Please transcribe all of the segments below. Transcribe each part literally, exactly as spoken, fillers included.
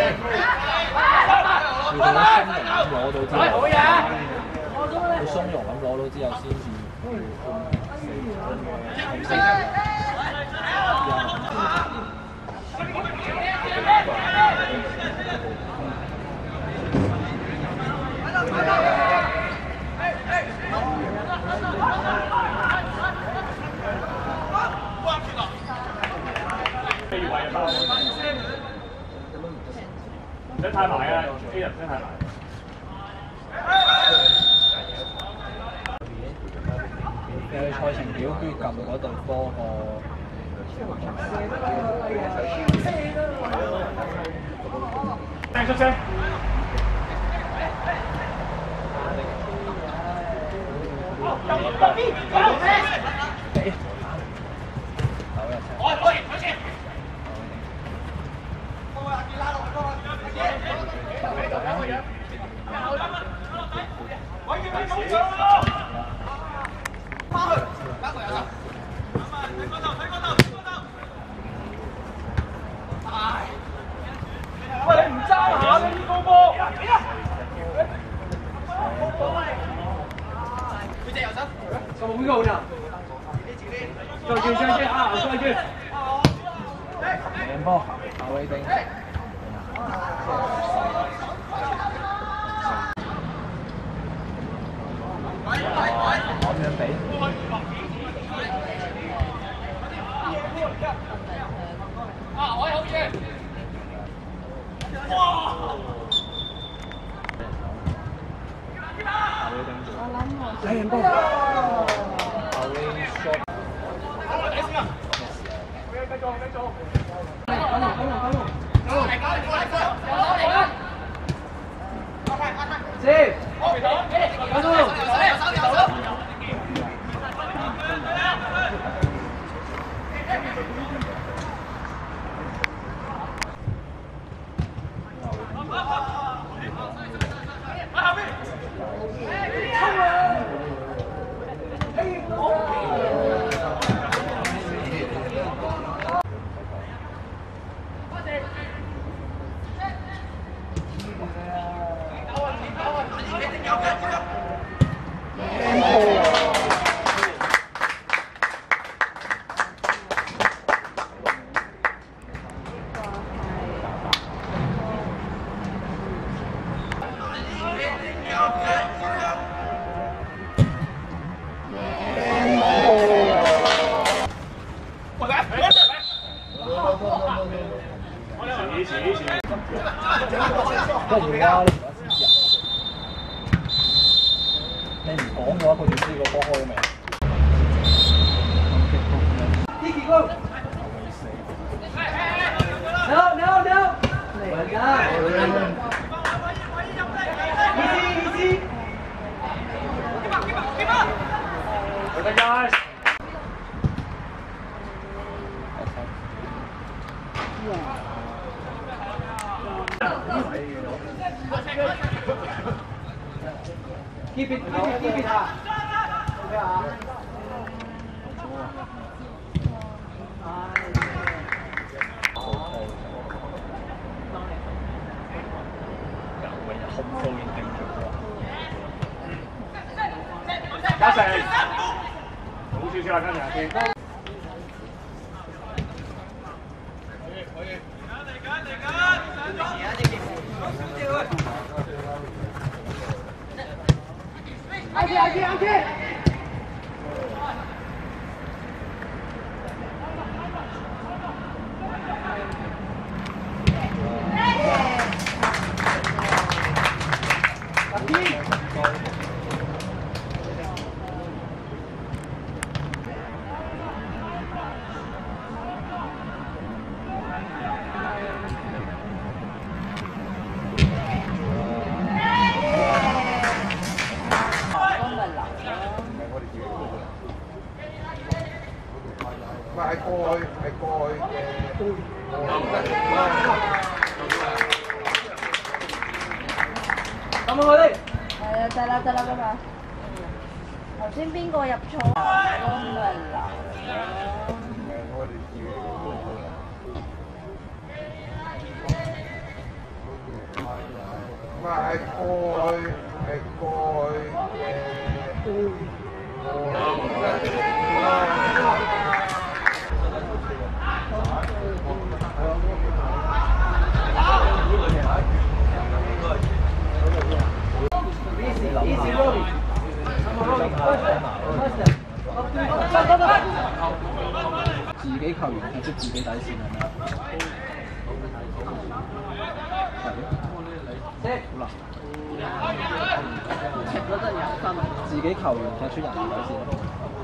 要佢鬆容咁攞到之後，佢鬆容咁攞到之後先至去判四唔使太埋啊 ，A 人唔使太埋。 嘅賽程表，跟住撳嗰隊波個。 聲出聲。喂，你唔揸下你呢個波？佢隻右手。手唔夠呢？再見再見啊！再見。 贏波，後尾定。咁樣比。啊！我好嘢。哇！後尾定住。贏波。後尾 shot。 睇先啊！繼續繼續。 搞龍搞龍搞龍。 搞嚟搞嚟搞嚟搞嚟！ 先。 搞到。右手右手右手。 跟住啦，你唔講嘅話，佢點知個波開未？Tiki go！ No no no！ 嚟㗎 ！Easy easy！ Good guys！ Keep it, keep it, keep it. Yeah. 控訴已經定咗喎。 加成，好少少啊，跟住阿先。可以可以。嚟緊嚟緊，上咗。阿杰阿杰阿杰。 係過去係過去嘅。 咁啊，我哋。 係啊，得啦得啦，拜拜。頭先邊個入錯？安咪啦。 我哋自己。 係係過去係過去誒。 自己球員踢出自己底線係咪啊？係。好啦。踢嗰陣人分。自己球員踢出人哋底線。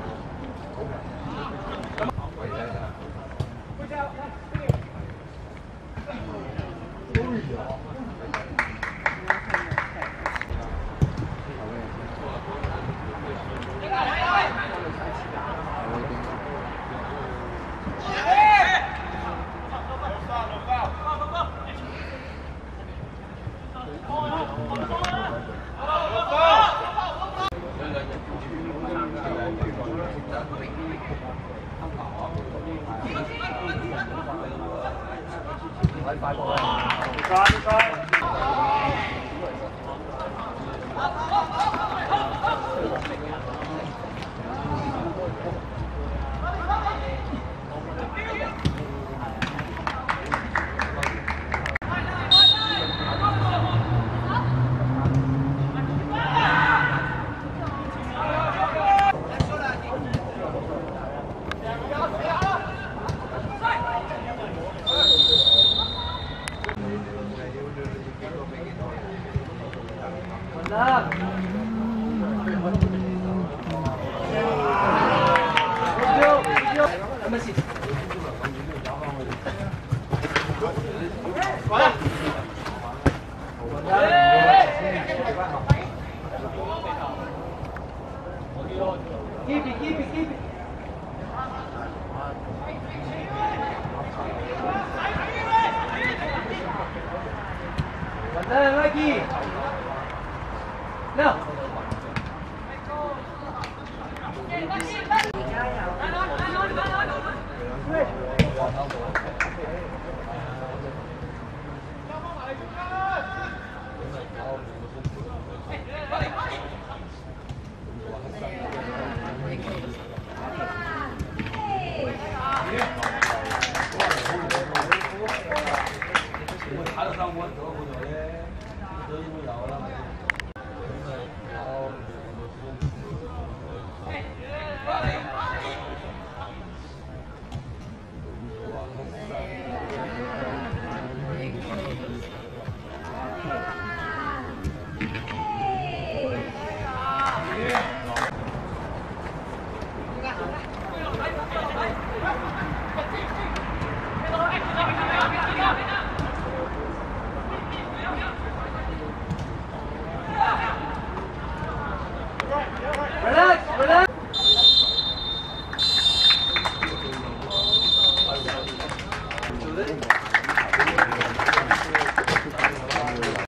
Keep it, keep it, keep it. Well done, Lucky. Now.